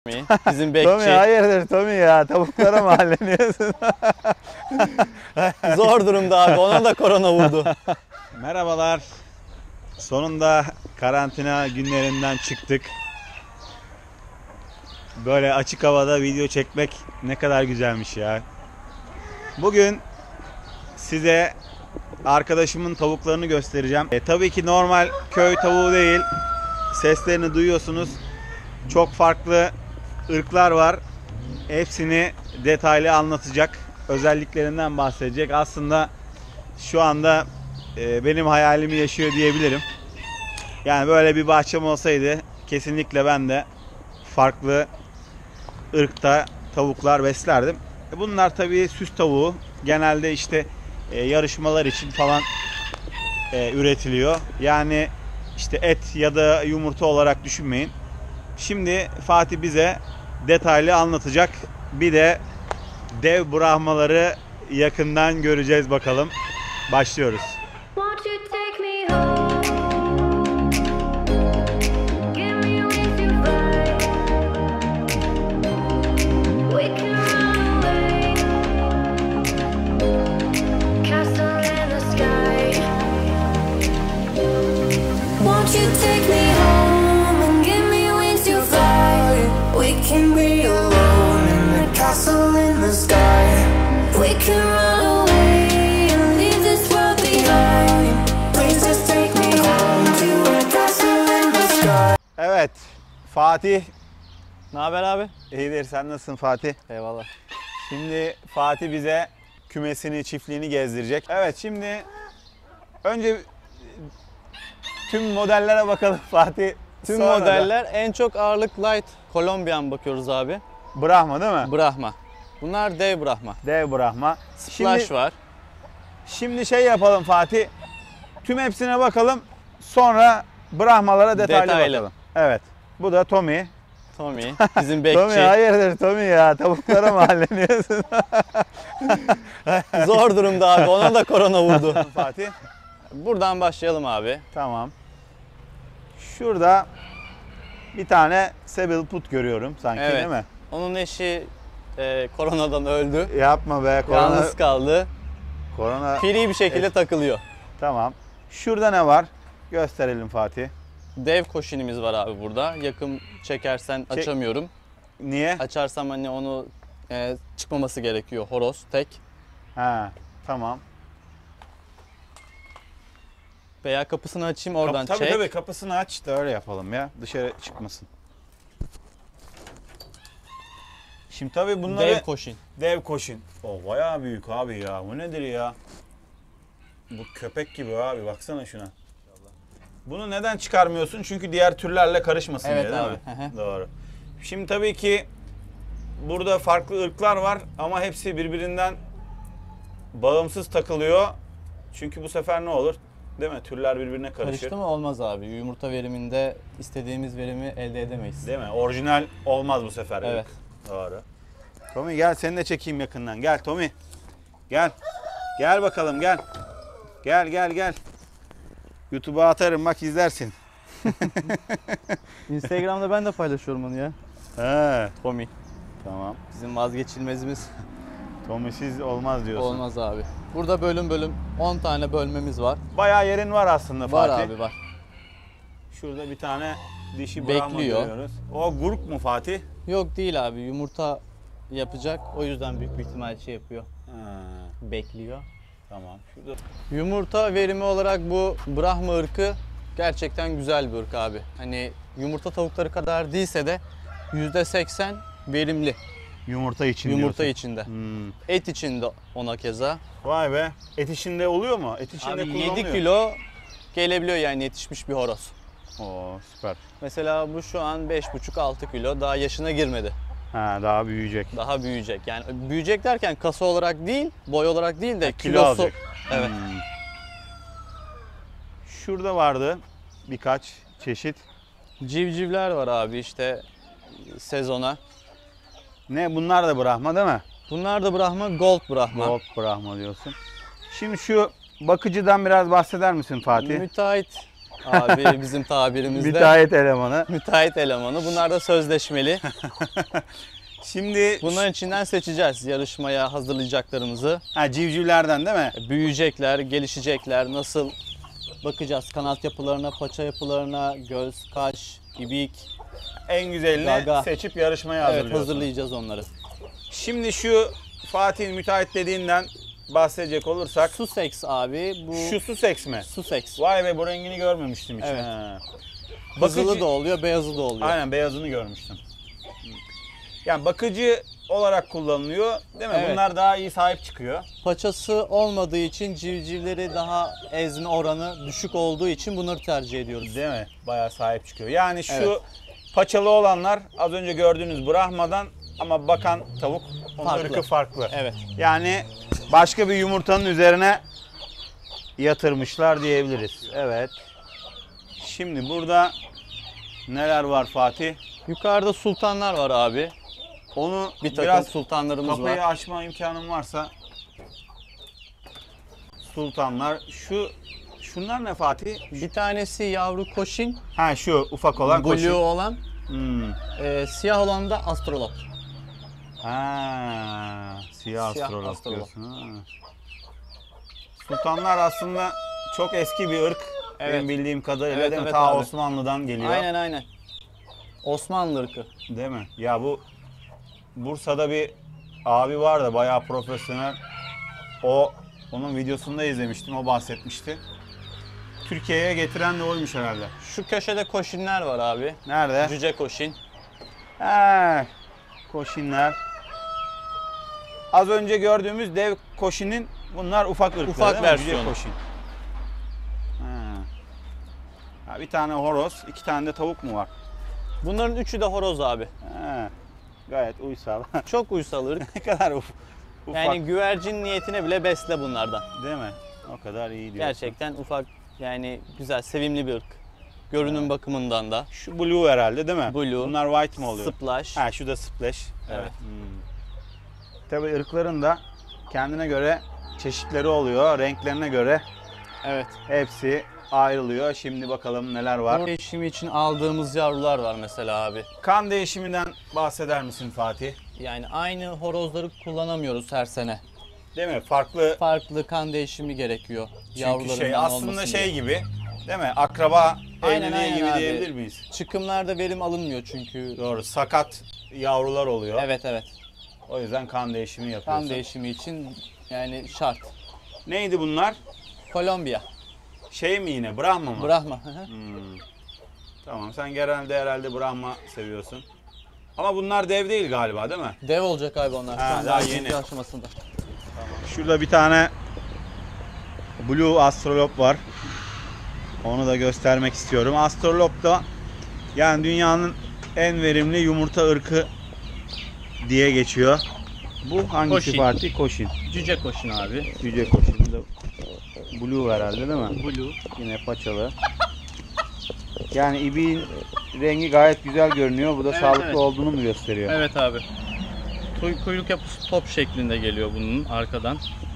Bizim bekçi. Tommy hayırdır Tommy ya, tavuklara mı halleniyorsun? Zor durumda abi, ona da korona vurdu. Merhabalar. Sonunda karantina günlerinden çıktık. Böyle açık havada video çekmek ne kadar güzelmiş ya. Bugün size arkadaşımın tavuklarını göstereceğim. Tabii ki normal köy tavuğu değil. Seslerini duyuyorsunuz. Çok farklı ırklar var. Hepsini detaylı anlatacak. Özelliklerinden bahsedecek. Aslında şu anda benim hayalimi yaşıyor diyebilirim. Yani böyle bir bahçem olsaydı kesinlikle ben de farklı ırkta tavuklar beslerdim. Bunlar tabii süs tavuğu. Genelde işte yarışmalar için falan üretiliyor. Yani işte et ya da yumurta olarak düşünmeyin. Şimdi Fatih bize detaylı anlatacak. Bir de dev brahmaları yakından göreceğiz bakalım. Başlıyoruz. Evet, Fatih. Ne haber abi? İyidir, sen nasılsın Fatih? Eyvallah. Şimdi Fatih bize kümesini, çiftliğini gezdirecek. Evet, şimdi önce tüm modellere bakalım Fatih. Tüm Sonra modeller en çok ağırlık light Colombian bakıyoruz abi. Brahma değil mi? Brahma. Bunlar dev Brahma. Dev Brahma. Splash var. Şimdi şey yapalım Fatih. Tüm hepsine bakalım. Sonra Brahmalara detaylı bakalım. Evet. Bu da Tommy. Tommy. Bizim bekçi. Tommy hayırdır Tommy ya, tavuklara mı halleniyorsun? Zor durumda abi, ona da korona vurdu. Fatih. Buradan başlayalım abi. Tamam. Şurada bir tane Sebil Put görüyorum sanki, Evet. değil mi? Onun eşi koronadan öldü. Yapma be, korona. Yalnız kaldı. Korona. Free bir şekilde takılıyor. Tamam. Şurada ne var? Gösterelim Fatih. Dev koşinimiz var abi burada. Yakın çekersen açamıyorum. Niye? Açarsam hani onu çıkmaması gerekiyor. Horoz tek. Ha, tamam. Veya kapısını açayım oradan Tabii çek. tabii, kapısını aç da öyle yapalım ya. Dışarı çıkmasın. Şimdi tabii bunları... Dev koşin. Dev koşin. O bayağı büyük abi ya. Bu nedir ya? Bu köpek gibi abi. Baksana şuna. Bunu neden çıkarmıyorsun? Çünkü diğer türlerle karışmasın Evet diye, değil abi. mi? Doğru. Şimdi tabii ki burada farklı ırklar var ama hepsi birbirinden bağımsız takılıyor. Çünkü bu sefer ne olur? Değil mi? Türler birbirine karışır. Karıştı mı olmaz abi. Yumurta veriminde istediğimiz verimi elde edemeyiz. Değil mi? Orijinal olmaz bu sefer. Evet. Doğru. Tommy gel, seni de çekeyim yakından. Gel Tommy. Gel. Gel bakalım, gel. Gel. YouTube'a atarım, bak izlersin. Instagram'da ben de paylaşıyorum onu ya. He. Tommy. Tamam. Bizim vazgeçilmezimiz. Tommy'siz olmaz diyorsun. Olmaz abi. Burada bölüm 10 tane bölmemiz var. Bayağı yerin var aslında Var Fatih. abi var. Şurada bir tane dişi Brahma Bekliyor. görüyoruz. O gurk mu Fatih? Yok değil abi, yumurta yapacak. O yüzden büyük bir ihtimal şey yapıyor. Ha, Bekliyor. tamam. Şurada. Yumurta verimi olarak bu Brahma ırkı gerçekten güzel bir ırk abi. Hani yumurta tavukları kadar değilse de %80 verimli. Yumurta için Yumurta diyorsun. içinde. Hmm. Et içinde ona keza. Vay be. Et içinde oluyor mu? Et içinde Abi kullanılıyor. 7 kilo gelebiliyor yani yetişmiş bir horoz. Oo, süper. Mesela bu şu an 5,5-6 kilo, daha yaşına girmedi. Ha, daha büyüyecek. Daha büyüyecek. Yani büyüyecek derken kasa olarak değil, boy olarak değil de Kilo kilosu. alacak. Evet. Hmm. Şurada vardı birkaç çeşit. Civcivler var abi işte sezona. Ne, bunlar da Brahma değil mi? Bunlar da Brahma, Gold Brahma. Gold Brahma diyorsun. Şimdi şu bakıcıdan biraz bahseder misin Fatih? Müteahhit Abi bizim tabirimizde Müteahhit elemanı. müteahhit elemanı. Bunlar da sözleşmeli. Şimdi Bunların içinden seçeceğiz yarışmaya hazırlayacaklarımızı. civcivlerden değil mi? Büyüyecekler, gelişecekler, nasıl bakacağız kanat yapılarına, paça yapılarına, göz, kaş, ibik. En güzelini Gaga. seçip yarışmaya Evet, hazırlıyorsun. hazırlayacağız onları. Şimdi şu Fatih'in müteahhit dediğinden bahsedecek olursak. Sussex abi bu. Şu Sussex mi? Sussex. Vay be, bu rengini görmemiştim hiç. Evet. Ha. Kızılı da oluyor, beyazı da oluyor. Aynen, beyazını görmüştüm. Yani bakıcı olarak kullanılıyor değil mi? Evet. Bunlar daha iyi sahip çıkıyor. Paçası olmadığı için civcivleri daha ezme oranı düşük olduğu için bunları tercih ediyoruz. Değil mi? Bayağı sahip çıkıyor. Yani şu Evet. paçalı olanlar az önce gördüğünüz Brahma'dan, ama bakan tavuk onun Farklı. ırkı farklı. Evet. Yani başka bir yumurtanın üzerine yatırmışlar diyebiliriz. Evet. Şimdi burada neler var Fatih? Yukarıda sultanlar var abi. Onu Bir takım biraz sultanlarımız kapıyı var. açma imkanım varsa. Sultanlar. Şunlar ne Fatih? Bir tanesi yavru koşin, Ha, şu ufak olan blue koşun. olan, Hmm. siyah olan da astrolot. Ha, siyah Siyah astrolog astrolog. diyorsun. Ha. Sultanlar aslında çok eski bir ırk. Evet. Benim bildiğim kadarıyla Evet, değil mi? evet Ta abi. Osmanlı'dan geliyor. Aynen aynen. Osmanlı ırkı. Değil mi? Ya bu Bursa'da bir abi var da bayağı profesyonel. Onun videosunu da izlemiştim. O bahsetmişti. Türkiye'ye getiren de oymuş herhalde. Şu köşede koşinler var abi. Nerede? Cüce koşin. Ha, koşinler. Az önce gördüğümüz dev koşinin bunlar ufak ırkları Ufak değil mi? versiyonu. Cüce koşin. Ha, bir tane horoz, 2 tane de tavuk mu var? Bunların üçü de horoz abi. Ha, gayet uysal. Çok uysal ırk. Ne kadar ufak. Yani güvercin niyetine bile besle bunlardan. Değil mi? O kadar iyi diyorsun. Gerçekten ufak, yani güzel, sevimli bir ırk. Görünüm bakımından da. Şu blue herhalde değil mi? Blue. Bunlar white mi oluyor? Splash. Ha, şu da splash. Evet. Tabii ırkların da kendine göre çeşitleri oluyor. Renklerine göre Evet. hepsi ayrılıyor. Şimdi bakalım neler var. Bu değişimi için aldığımız yavrular var mesela abi. Kan değişiminden bahseder misin Fatih? Yani aynı horozları kullanamıyoruz her sene. Değil mi? Farklı. Farklı kan değişimi gerekiyor. Çünkü Yavrularından aslında olmasın şey diye. gibi. Değil mi? Akraba Aynen, evliliği gibi abi. diyebilir miyiz? Çıkımlarda verim alınmıyor çünkü. Doğru. Sakat yavrular oluyor. Evet evet. O yüzden kan değişimi yapıyorsun. Kan değişimi için yani şart. Neydi bunlar? Kolombiya. Şey mi yine? Brahma mı? Brahma. Tamam. Sen genelde herhalde Brahma seviyorsun. Ama bunlar dev değil galiba, değil mi? Dev olacak abi onlar. Ha, Şu an daha daha yeni. yeni aşamasında. Şurada bir tane Blue Astrolop var. Onu da göstermek istiyorum. Astrolop da yani dünyanın en verimli yumurta ırkı diye geçiyor. Bu hangisi Koşin. Fatih? Koşin. Cüce koşun abi. Cüce koşin. Bu da Blue herhalde değil mi? Blue. Yine paçalı. Yani ibiğin rengi gayet güzel görünüyor. Bu da Evet, sağlıklı evet. olduğunu mu gösteriyor? Evet abi. Kuyruk yapısı top şeklinde geliyor bunun arkadan.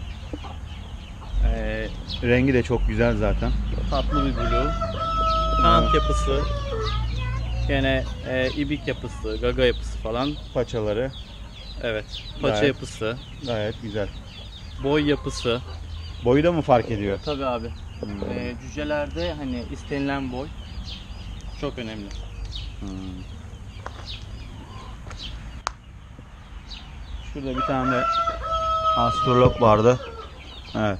Rengi de çok güzel zaten. Tatlı bir blue. Kanat yapısı. Gene ibik yapısı, gaga yapısı falan. Paçaları Evet. Paça Gayet. yapısı, gayet güzel. boy yapısı. Boyu da mı fark ediyor? Tabii abi. Cücelerde hani istenilen boy çok önemli. Şurada bir tane de astrolog vardı. Evet.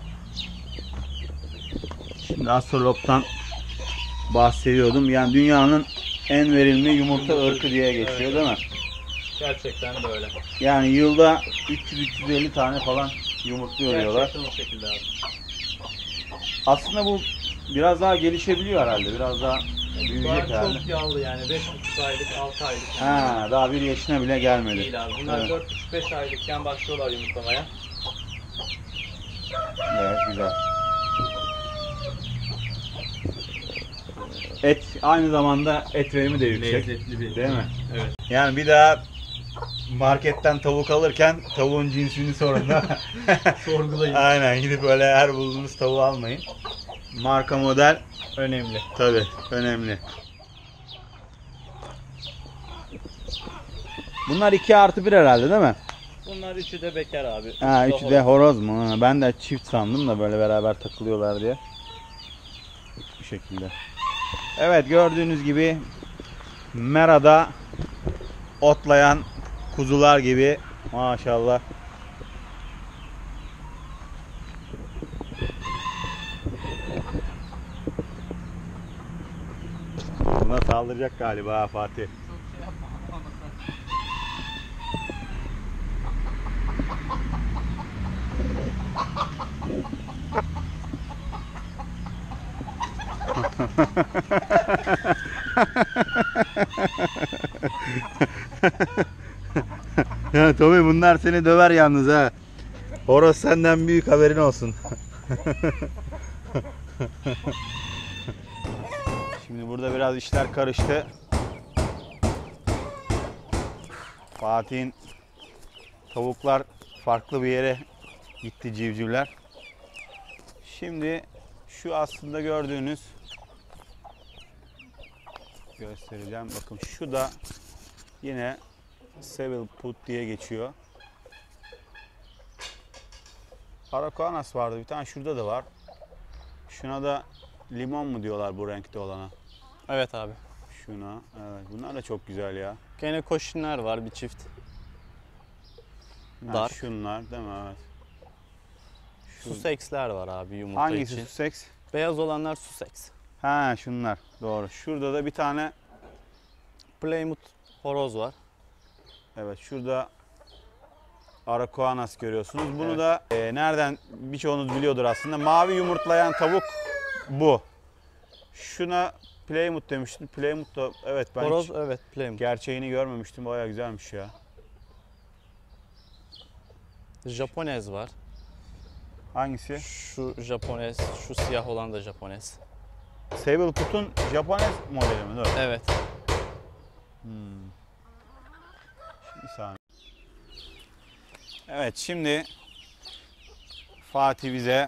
Şimdi astrologdan bahsediyordum. Yani dünyanın en verimli yumurta ırkı diye geçiyor değil mi? Gerçekten de öyle. Yani yılda 300-350 tane falan yumurtluyor diyorlar. Gerçekten o şekilde abi. Aslında bu biraz daha gelişebiliyor herhalde. Biraz daha büyüyecek Daha herhalde. çok yağlı yani 5,5 aylık, 6 aylık. Ha, daha bir yaşına bile gelmedi. Değil abi. Bunlar Evet. 4,5-5 aylıkken başlıyorlar yumurtlamaya. Evet, güzel. Et aynı zamanda et verimi de yüksek. Lezzetli bir. Değil mi? Evet. Yani bir daha marketten tavuk alırken tavuğun cinsini sorun da. Sorgulayın. Aynen, gidip böyle her bulduğunuz tavuğu almayın. Marka model önemli. Tabii önemli. Bunlar 2+1 herhalde değil mi? Bunlar üçü de bekar abi. Ha, üçü de horoz mu? Ha, ben de çift sandım da böyle beraber takılıyorlar diye. Bu şekilde. Evet, gördüğünüz gibi merada otlayan kuzular gibi maşallah. Buna saldıracak galiba Fatih. Ya Tommy, bunlar seni döver yalnız ha. Horoz senden büyük, haberin olsun. Şimdi burada biraz işler karıştı. Fatih'in tavuklar farklı bir yere gitti, civcivler. Şimdi şu aslında gördüğünüz, göstereceğim. Bakın şu da yine Seville Put diye geçiyor. Arakoanas vardı bir tane, şurada da var. Şuna da limon mu diyorlar bu renkte olana? Evet abi. Şuna, evet. Bunlar da çok güzel ya. Gene koşinler var bir çift. Ha, Dark. şunlar değil mi? Evet. Sussex'ler var abi yumurta Hangisi için. Sussex? Beyaz olanlar Sussex. Ha, şunlar. Doğru. Şurada da bir tane, Plymouth horoz var. evet, şurada Arakoanas görüyorsunuz. Bunu Evet. da nereden birçoğunuz biliyordur aslında. Mavi yumurtlayan tavuk bu. Şuna Plymouth demiştim. Plymouth da, evet, ben Horoz hiç evet Plymouth. gerçeğini görmemiştim. Bayağı güzelmiş ya. Japonez var. Hangisi? Şu Japonez, şu siyah olan da Japonez. Seville Put'un Japonez modeli mi? Dur. Evet. Bir saniye. Evet, şimdi Fatih bize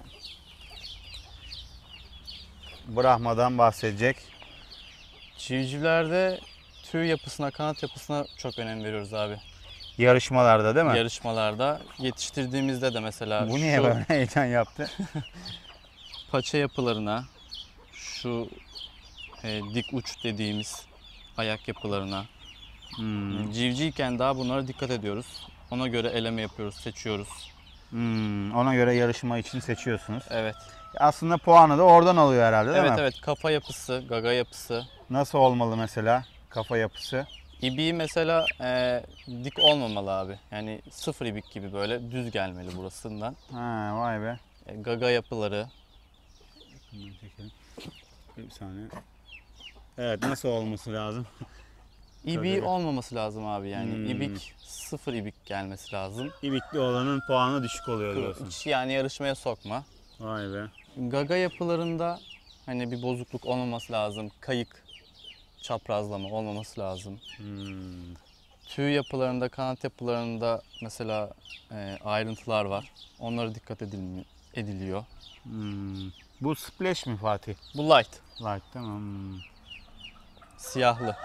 Brahma'dan bahsedecek. Civcivlerde tüy yapısına, kanat yapısına çok önem veriyoruz abi. Yarışmalarda değil mi? Yarışmalarda yetiştirdiğimizde de mesela Bu niye şu böyle heyecan yaptı? paça yapılarına, şu dik uç dediğimiz ayak yapılarına, civcivken daha bunlara dikkat ediyoruz. Ona göre eleme yapıyoruz, seçiyoruz. Ona göre yarışma için seçiyorsunuz. Evet. Aslında puanı da oradan alıyor herhalde, değil Evet mi? evet, kafa yapısı, gaga yapısı. Nasıl olmalı mesela kafa yapısı? İbiği mesela dik olmamalı abi. Yani sıfır ibik gibi böyle düz gelmeli burasından. Ha, vay be. Gaga yapıları. Bundan çekelim. Bir saniye. Evet, nasıl olması lazım? İbiği Tabii. olmaması lazım abi yani. İbik, sıfır ibik gelmesi lazım. İbikli olanın puanı düşük oluyor diyorsun. Hiç yani yarışmaya sokma. Vay be. Gaga yapılarında hani bir bozukluk olmaması lazım. Kayık, çaprazlama olmaması lazım. Tüy yapılarında, kanat yapılarında mesela ayrıntılar var. Onlara dikkat ediliyor. Bu splash mi Fatih? Bu light, Light, tamam. siyahlı.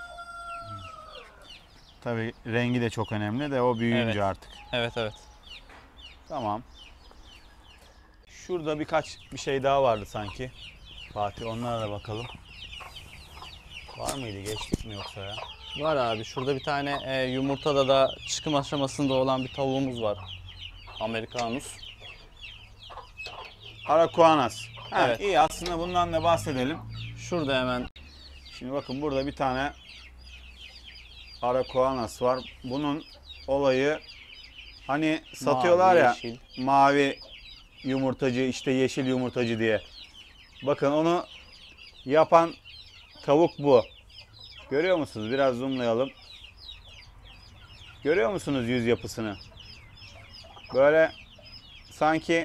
Tabii rengi de çok önemli de o büyüyünce Evet. artık. Evet evet. Tamam. Şurada bir şey daha vardı sanki. Fatih, onlara da bakalım. Var mıydı? Geçtik mi yoksa ya? Var abi. Şurada bir tane yumurtada da çıkım aşamasında olan bir tavuğumuz var. Amerikanus. Arakoanas. Ha, Evet. İyi, aslında bundan da bahsedelim. Şurada hemen Şimdi bakın, burada bir tane Arakoanas var. Bunun olayı, hani satıyorlar mavi, ya, yeşil. mavi yumurtacı, işte yeşil yumurtacı diye. Bakın, onu yapan tavuk bu. Görüyor musunuz? Biraz zoomlayalım. Görüyor musunuz yüz yapısını? Böyle sanki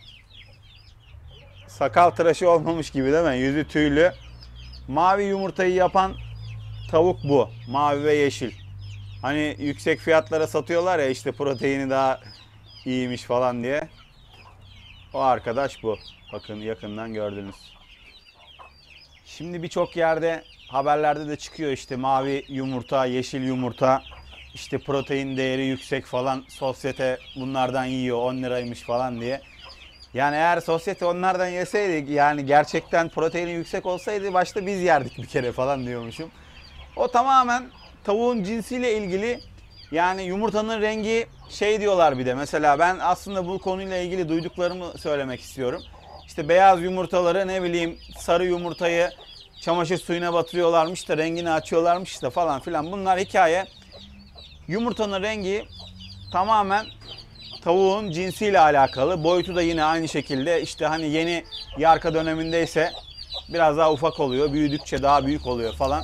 sakal tıraşı olmamış gibi, değil mi? Yüzü tüylü. Mavi yumurtayı yapan tavuk bu. Mavi ve yeşil. Hani yüksek fiyatlara satıyorlar ya, işte proteini daha iyiymiş falan diye. O arkadaş bu. Bakın, yakından gördünüz. Şimdi birçok yerde haberlerde de çıkıyor işte mavi yumurta, yeşil yumurta, işte protein değeri yüksek falan, sosyete bunlardan yiyor 10 liraymış falan diye. Yani eğer sosyete onlardan yeseydi, yani gerçekten proteini yüksek olsaydı başta biz yerdik bir kere falan diyormuşum. O tamamen tavuğun cinsiyle ilgili. Yani yumurtanın rengi şey diyorlar bir de. Mesela ben aslında bu konuyla ilgili duyduklarımı söylemek istiyorum. İşte beyaz yumurtaları, ne bileyim sarı yumurtayı çamaşır suyuna batırıyorlarmış da rengini açıyorlarmış da falan filan. Bunlar hikaye. Yumurtanın rengi tamamen tavuğun cinsiyle alakalı. Boyutu da yine aynı şekilde. İşte hani yeni yarka dönemindeyse biraz daha ufak oluyor. Büyüdükçe daha büyük oluyor falan.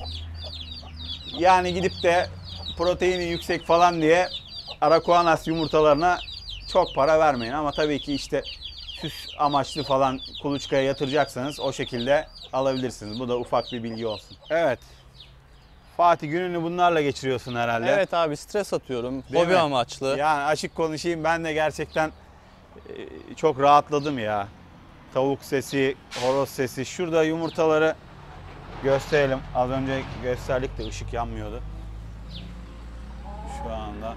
Yani gidip de proteini yüksek falan diye Arakuanas yumurtalarına çok para vermeyin. Ama tabii ki işte süs amaçlı falan kuluçkaya yatıracaksanız o şekilde alabilirsiniz. Bu da ufak bir bilgi olsun. Evet. Fatih, gününü bunlarla geçiriyorsun herhalde. Evet abi, stres atıyorum. Değil Hobi mi? amaçlı. Yani açık konuşayım, ben de gerçekten çok rahatladım ya. Tavuk sesi, horoz sesi. Şurada yumurtaları gösterelim. Az önce gösterdik de ışık yanmıyordu. Şu anda.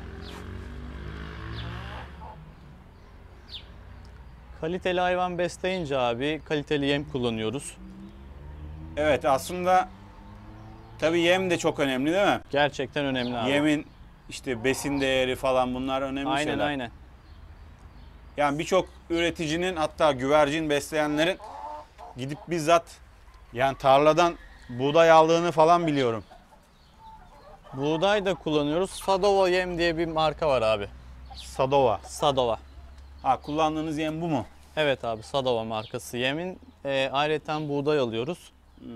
Kaliteli hayvan besleyince abi kaliteli yem kullanıyoruz. Evet, aslında tabii yem de çok önemli değil mi? Gerçekten önemli abi. Yemin işte besin değeri falan, bunlar önemli Aynen şeyler. aynen. Yani birçok üreticinin, hatta güvercin besleyenlerin gidip bizzat yani tarladan buğday aldığını falan biliyorum. Buğday da kullanıyoruz. Sadova Yem diye bir marka var abi. Sadova. Sadova. Ha, kullandığınız yem bu mu? Evet abi, Sadova markası yemin. Ayrıca buğday alıyoruz.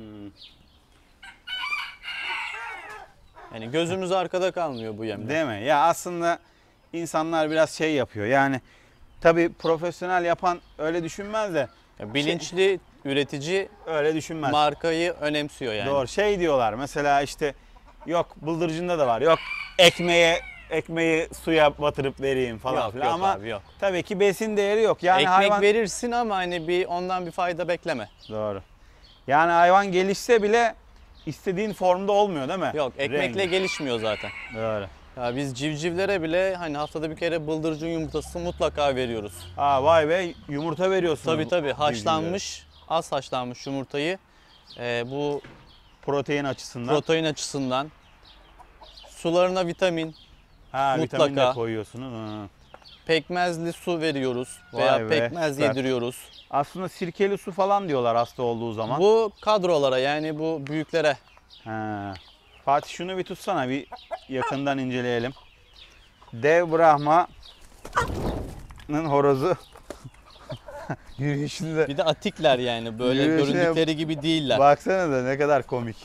Yani gözümüz arkada kalmıyor bu yemde. Değil mi? Ya aslında insanlar biraz şey yapıyor. Yani tabii profesyonel yapan öyle düşünmez de Ya bilinçli üretici öyle düşünmez. markayı önemsiyor yani. Doğru. Şey diyorlar mesela, işte yok bıldırcında da var. Yok ekmeği suya batırıp vereyim falan Yok, filan, yok ama abi, yok. tabii ki besin değeri yok. Yani Ekmek hayvan verirsin ama hani ondan bir fayda bekleme. Doğru. Yani hayvan gelişse bile istediğin formda olmuyor değil mi? Yok, ekmekle Rengi. gelişmiyor zaten. Doğru. Ya biz civcivlere bile hani haftada bir kere bıldırcın yumurtası mutlaka veriyoruz. Aa, vay be, yumurta veriyorsunuz. Tabii tabii, civcivlere. haşlanmış, az haşlanmış yumurtayı bu Protein açısından. protein açısından, sularına vitamin, Ha, vitamin de mutlaka. koyuyorsunuz. Hı. pekmezli su veriyoruz Vay veya be, pekmez süper. yediriyoruz. Aslında sirkeli su falan diyorlar hasta olduğu zaman. Bu kadrolara, yani bu büyüklere. Ha. Fatih, şunu bir tutsana, bir yakından inceleyelim. Dev Brahma'nın horozu. Yürüyüşünde Bir de atikler, yani böyle Yürüyüşe- göründükleri gibi değiller. baksana da ne kadar komik.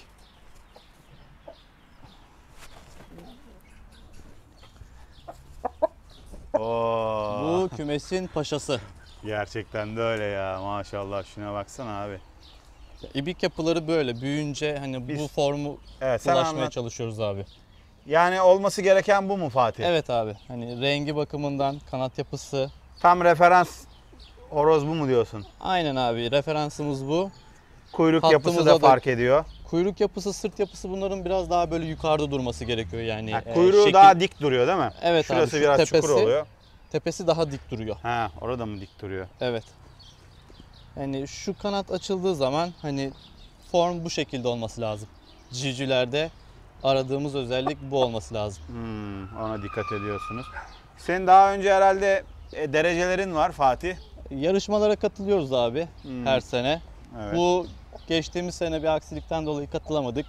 Oo. Bu kümesin paşası. Gerçekten de öyle ya, maşallah, şuna baksana abi. İbik yapıları böyle büyüyünce hani Biz- bu formu Evet, sen ulaşmaya anlat. çalışıyoruz abi. Yani olması gereken bu mu Fatih? Evet abi, hani rengi bakımından, kanat yapısı. Tam referans horoz bu mu diyorsun? Aynen abi, referansımız bu. Kuyruk yapısı Hattımıza da da- fark ediyor. Kuyruk yapısı, sırt yapısı, bunların biraz daha böyle yukarıda durması gerekiyor yani. Ha, kuyruğu şekil- daha dik duruyor değil mi? Evet abi, Şurası şu biraz tepesi- çukur oluyor. Tepesi daha dik duruyor. Ha, orada mı dik duruyor? Evet. Yani şu kanat açıldığı zaman hani form bu şekilde olması lazım. Civcivlerde aradığımız özellik bu olması lazım. Ona dikkat ediyorsunuz. Senin daha önce herhalde derecelerin var Fatih. Yarışmalara katılıyoruz abi her sene. Evet. Bu geçtiğimiz sene bir aksilikten dolayı katılamadık.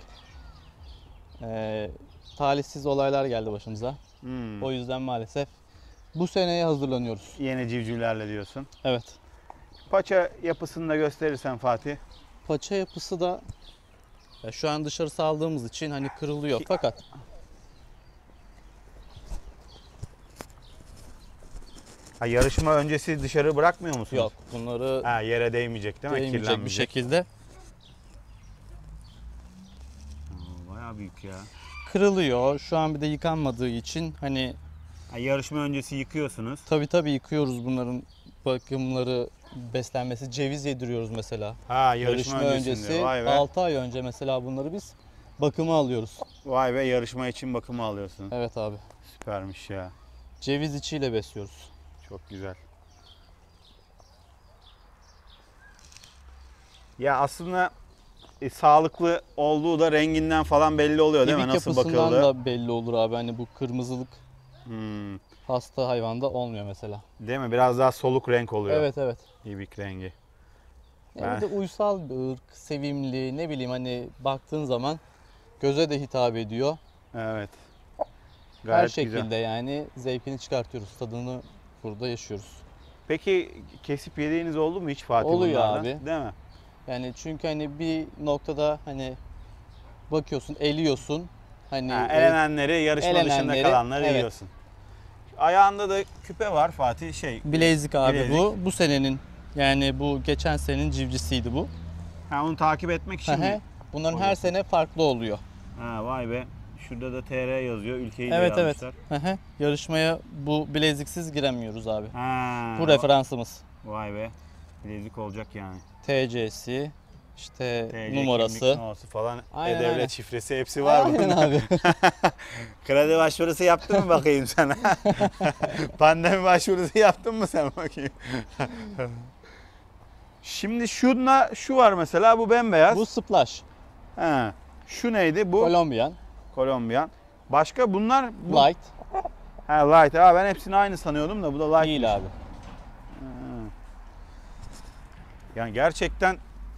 Talihsiz olaylar geldi başımıza. O yüzden maalesef bu seneye hazırlanıyoruz. Yeni civcivlerle diyorsun. Evet. Paça yapısını da gösterirsen Fatih. Paça yapısı da ya şu an dışarı saldığımız için hani kırılıyor, fakat Ha, yarışma öncesi dışarı bırakmıyor musunuz? yok, bunları Ha, yere değmeyecek değil mi? değmeyecek bir Kirlenmeyecek. şekilde Bayağı büyük ya. kırılıyor. Şu an bir de yıkanmadığı için hani Ha, yarışma öncesi yıkıyorsunuz. tabii yıkıyoruz, bunların bakımları beslenmesi. Ceviz yediriyoruz mesela. Ha, Yarışma öncesi Vay be. 6 ay önce mesela bunları biz bakıma alıyoruz. Vay be, yarışma için bakımı alıyorsun. Evet abi. Süpermiş ya. Ceviz içiyle besliyoruz. Çok güzel. Ya aslında sağlıklı olduğu da renginden falan belli oluyor değil mi? İbik Nasıl yapısından bakıldı? da belli olur abi. Hani bu kırmızılık Hmm. hasta hayvanda olmuyor mesela. Değil mi? Biraz daha soluk renk oluyor. Evet evet. İbik rengi. Bir de uysal bir ırk, sevimli, ne bileyim hani baktığın zaman göze de hitap ediyor. Evet. Her Gayet şekilde güzel. yani zevkini çıkartıyoruz. Tadını burada yaşıyoruz. Peki kesip yediğiniz oldu mu hiç Fatih Oluyor bunlardan? abi. Değil mi? Yani çünkü hani bir noktada hani bakıyorsun, eliyorsun. Hani Ha, elenenleri, yarışma dışında elenenleri, kalanları evet. yiyorsun. Ayağında da küpe var Fatih. bilezik abi bilezik. bu. Bu senenin yani bu geçen senenin civcisiydi bu. Ha, onu takip etmek için mi? Bunların her oluyorsun? sene farklı oluyor. Ha, vay be. Şurada da TR yazıyor. Ülkeyi de Evet evet. yazmışlar. Yarışmaya bu bileziksiz giremiyoruz abi. Ha, Bu referansımız. vay be. Bilezik olacak yani. TC'si, işte TC, numarası. kimlik numarası falan. Aynen, E-Devlet aynen. şifresi hepsi var Aynen bunda. abi. Kredi başvurusu yaptın mı bakayım sana? Pandemi başvurusu yaptın mı sen bakayım? Şimdi şu var mesela, bu bembeyaz. Bu splash. He. Şu neydi bu? Kolombiyan. Kolombiyan. Başka bunlar? Bu... Light. Ha, light. Ha, ben hepsini aynı sanıyordum da bu da light. Değil abi. Yani gerçekten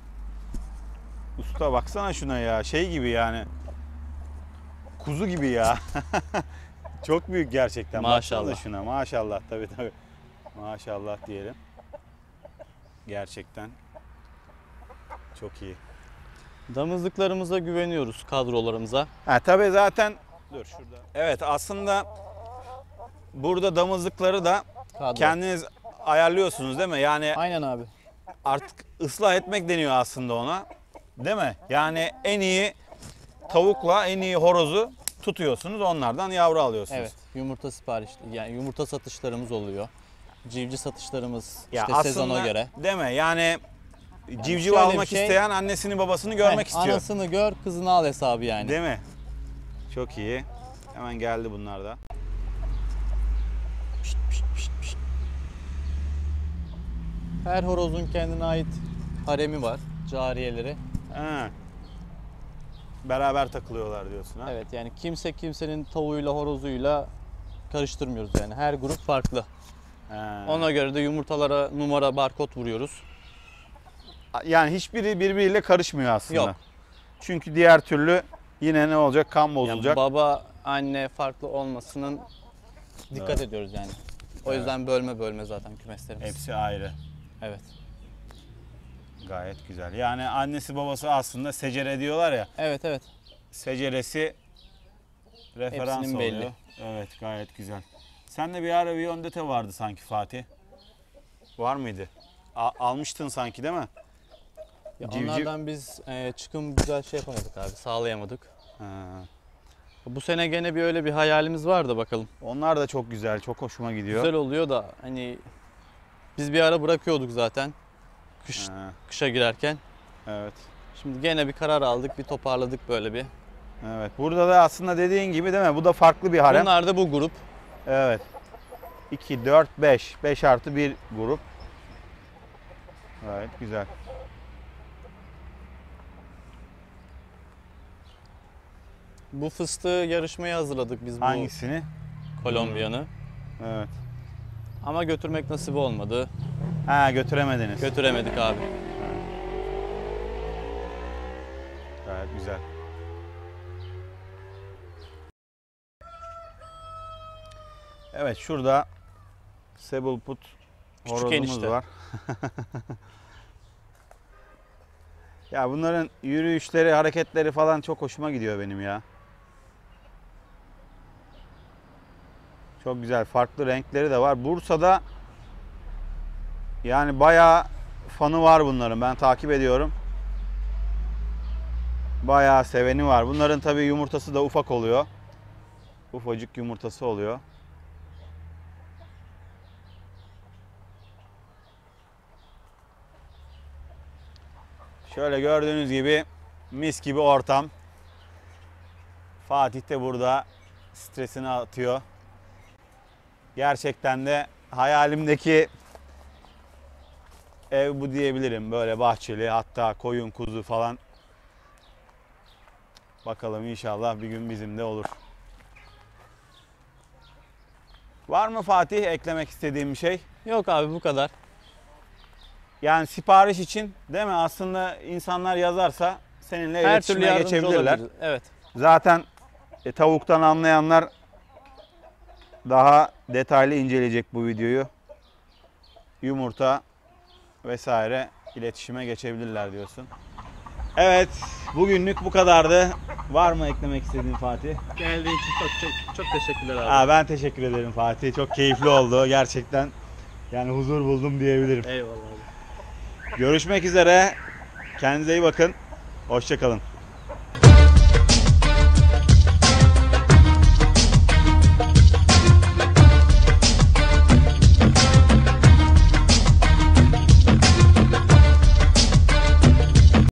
usta, baksana şuna ya. Şey gibi yani. Kuzu gibi ya. Çok büyük gerçekten. Maşallah. Baksana şuna. Maşallah, tabii tabii. Maşallah diyelim. Gerçekten çok iyi. Damızlıklarımıza güveniyoruz, kadrolarımıza. Ha, tabii zaten dur şurada. Evet, aslında burada damızlıkları da Kadro. kendiniz ayarlıyorsunuz değil mi? Yani Aynen abi. artık ıslah etmek deniyor aslında ona. Değil mi? Yani en iyi tavukla en iyi horozu tutuyorsunuz. Onlardan yavru alıyorsunuz. Evet. Yumurta sipariş, yani yumurta satışlarımız oluyor. Civciv satışlarımız Ya işte aslında, sezona göre. değil mi? Yani civciv şöyle almak bir şey- isteyen annesini babasını görmek istiyor. Anasını gör, kızını al hesabı yani. Değil mi? Çok iyi. Hemen geldi bunlar da. Pişt, pişt, pişt, pişt. Her horozun kendine ait haremi var, cariyeleri. Ha. Beraber takılıyorlar diyorsun ha? Evet yani kimse kimsenin tavuğuyla horozuyla karıştırmıyoruz yani. Her grup farklı. Ha. Ona göre de yumurtalara numara, barkod vuruyoruz. Yani hiçbiri birbiriyle karışmıyor aslında. Yok. Çünkü diğer türlü yine ne olacak? Kan Yani bozulacak. baba, anne farklı olmasının dikkat Evet. ediyoruz yani. O yüzden bölme zaten kümeslerimiz. Hepsi ayrı. Evet. Gayet güzel. Yani annesi babası aslında secere diyorlar ya. Evet evet. Seceresi referans Hepsinin oluyor. belli. Evet, gayet güzel. Sende bir ara Viyondete vardı sanki Fatih. Var mıydı? Almıştın sanki değil mi? Ya Civciv- onlardan biz çıkım güzel şey yapamadık abi. Sağlayamadık. Ha. Bu sene gene bir öyle bir hayalimiz var da bakalım. Onlar da çok güzel, çok hoşuma gidiyor. Güzel oluyor da hani biz bir ara bırakıyorduk zaten. Ha, Kışa girerken. evet. Şimdi gene bir karar aldık, bir toparladık böyle bir. Evet. Burada da aslında dediğin gibi değil mi? Bu da farklı bir harem. Bunlar da bu grup. Evet. 2, 4, 5. 5 artı 1 grup. Gayet güzel. Bu fıstığı yarışmaya hazırladık biz, bu Hangisini? Kolombiyanı. Evet. Ama götürmek nasip olmadı. Ha, götüremediniz. Götüremedik abi. Gayet güzel. Evet, şurada Sebulput Küçük horozumuz enişte. var. Ya bunların yürüyüşleri, hareketleri falan çok hoşuma gidiyor benim ya. Çok güzel, farklı renkleri de var. Bursa'da yani bayağı fanı var bunların. Ben takip ediyorum. Bayağı seveni var. Bunların tabii yumurtası da ufak oluyor. Ufacık yumurtası oluyor. Şöyle gördüğünüz gibi mis gibi ortam. Fatih de burada stresini atıyor. Gerçekten de hayalimdeki ev bu diyebilirim. Böyle bahçeli, hatta koyun, kuzu falan. Bakalım inşallah bir gün bizim de olur. Var mı Fatih eklemek istediğim bir şey? Yok abi, bu kadar. Yani sipariş için değil mi? Aslında insanlar yazarsa seninle Her türlü iletişime yardımcı geçebilirler. olabiliriz. Evet. Zaten tavuktan anlayanlar daha detaylı inceleyecek bu videoyu. Yumurta vesaire iletişime geçebilirler diyorsun. Evet, bugünlük bu kadardı. Var mı eklemek istediğin Fatih? Geldiğin için çok teşekkürler abi. Ben teşekkür ederim Fatih. Çok keyifli oldu gerçekten. Yani huzur buldum diyebilirim. Eyvallah abi. Görüşmek üzere. Kendinize iyi bakın. Hoşça kalın.